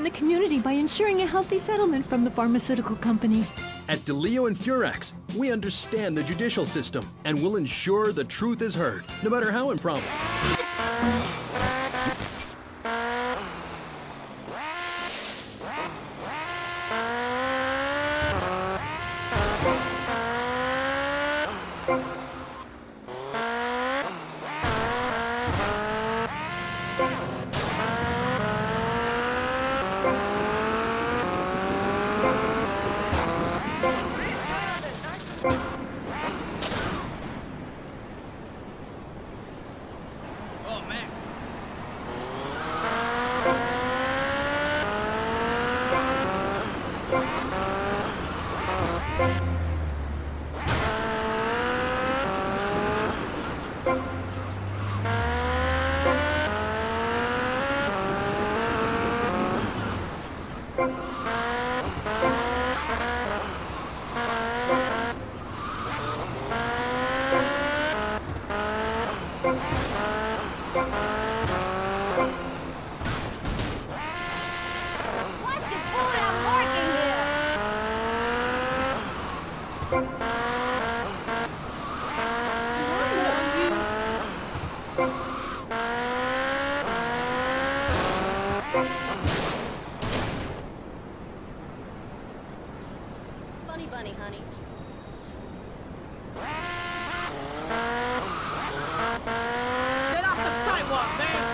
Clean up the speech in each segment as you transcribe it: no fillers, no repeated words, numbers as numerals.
the community by ensuring a healthy settlement from the pharmaceutical company. At DeLeo and Furex, we understand the judicial system and will ensure the truth is heard, no matter how impromptu. Bunny, honey. Get off the sidewalk, man!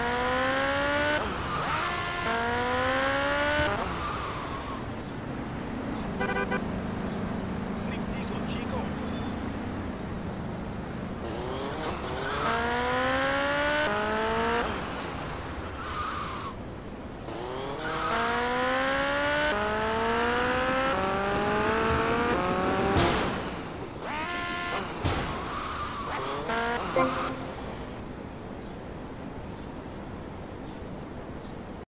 Chico.